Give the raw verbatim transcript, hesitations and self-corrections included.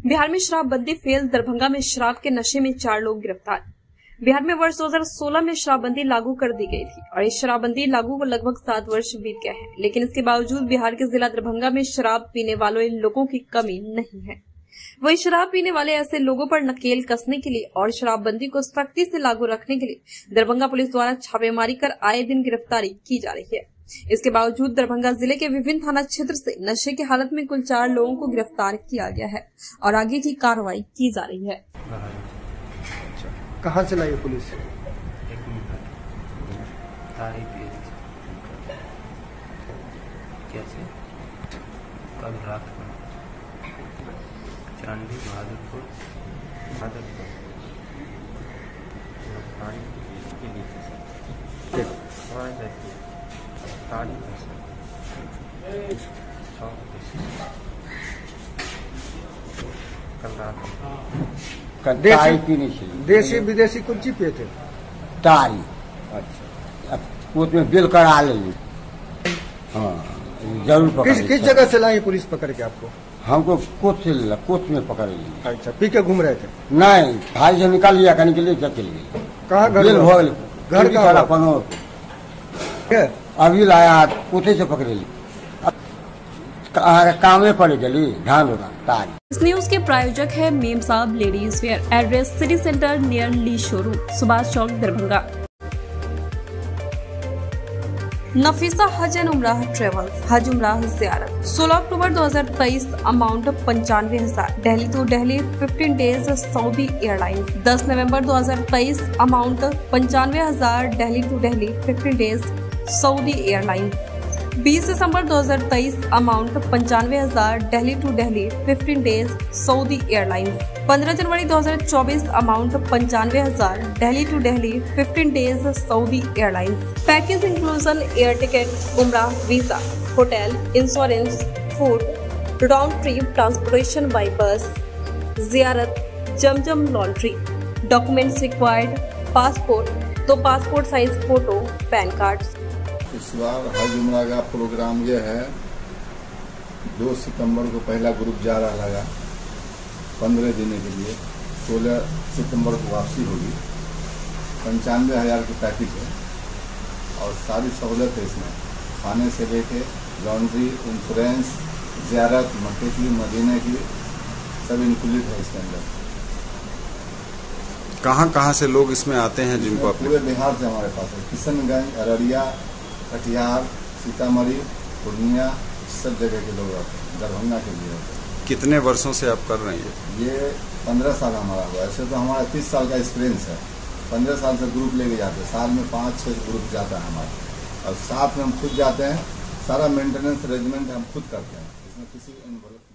बिहार में शराबबंदी फेल, दरभंगा में शराब के नशे में चार लोग गिरफ्तार। बिहार में वर्ष दो हज़ार सोलह में शराबबंदी लागू कर दी गई थी और इस शराबबंदी लागू को लगभग सात वर्ष बीत गए हैं, लेकिन इसके बावजूद बिहार के जिला दरभंगा में शराब पीने वाले लोगों की कमी नहीं है। वही शराब पीने वाले ऐसे लोगों पर नकेल कसने के लिए और शराबबंदी को सख्ती से लागू रखने के लिए दरभंगा पुलिस द्वारा छापेमारी कर आए दिन गिरफ्तारी की जा रही है। इसके बावजूद दरभंगा जिले के विभिन्न थाना क्षेत्र से नशे की हालत में कुल चार लोगों को गिरफ्तार किया गया है और आगे की कार्रवाई की जा रही है। कहाँ से लाई पुलिस? कैसे कल रात को चांदी बहादुरपुर बहादुरपुर कल रात देशी विदेशी कुछ जी पे थे तारी। अच्छा, कोर्ट में बिल करा ले। हाँ जरूर पकड़। किस किस जगह से लाई पुलिस पकड़ के आपको? हमको कोर्ट से लिया, कोर्ट में पकड़ लिया। अच्छा, पी के घूम रहे थे? नहीं, भाई से निकाल लिया करने के लिए चल गए। कहाँ घर? बिल हो गए घर का अभी लाया कोटे से पकड़ ली। काम में पड़े चली ध्यान होगा तारी। इस न्यूज के प्रायोजक है Mem Sahab ladies wear. Address city centre near Lee showroom, Subhash Chowk, Darbhanga. Nafisa Hajj and Umrah travels, हज उमराह ज़ियारत। सोलह अक्टूबर दो हज़ार तेईस, अमाउंट पंचानवे हजार, Delhi to Delhi fifteen days Saudi Airlines. दस नवंबर दो हज़ार तेईस, अमाउंट पंचानवे हजार, Delhi to Delhi fifteen days Saudi Airlines. बीस दिसंबर दो हज़ार तेईस, अमाउंट पंचानवे हजार, Delhi to Delhi fifteen days Saudi Airlines. पंद्रह जनवरी दो हज़ार चौबीस, अमाउंट पंचानवे हजार, Delhi to Delhi fifteen days Saudi Airlines. Package inclusion air ticket, Umrah visa, hotel, insurance, food, round trip transportation by बस, जियारत, Zamzam laundry. Documents required, passport, दो passport size photo, PAN card. इस बार हज उमरा का प्रोग्राम यह है, दो सितंबर को पहला ग्रुप जा रहा लगा पंद्रह दिन के लिए, सोलह सितंबर को वापसी होगी। पंचानवे हजार की पैकेज है और सारी सहूलत है इसमें, खाने से लेके लॉन्ड्री, इंश्योरेंस, ज़ियारत, मक्के की, मदीने की, सब इंक्लूडेड है इसके अंदर। कहाँ कहाँ से लोग इसमें आते हैं जिनको? पूरे बिहार से हमारे पास है, किशनगंज, अररिया, कटिहार, सीतामढ़ी, पूर्णिया, सब जगह के लोग आते हैं, दरभंगा के लिए आते हैं। कितने वर्षों से आप कर रहे हैं? ये पंद्रह साल हमारा हुआ। ऐसे तो हमारा तीस साल का एक्सपीरियंस है। पंद्रह साल से ग्रुप लेके जाते हैं, साल में पाँच छः ग्रुप जाता है हमारा, और साथ में हम खुद जाते हैं। सारा मेंटेनेंस अरेंजमेंट हम खुद करते हैं, इसमें किसी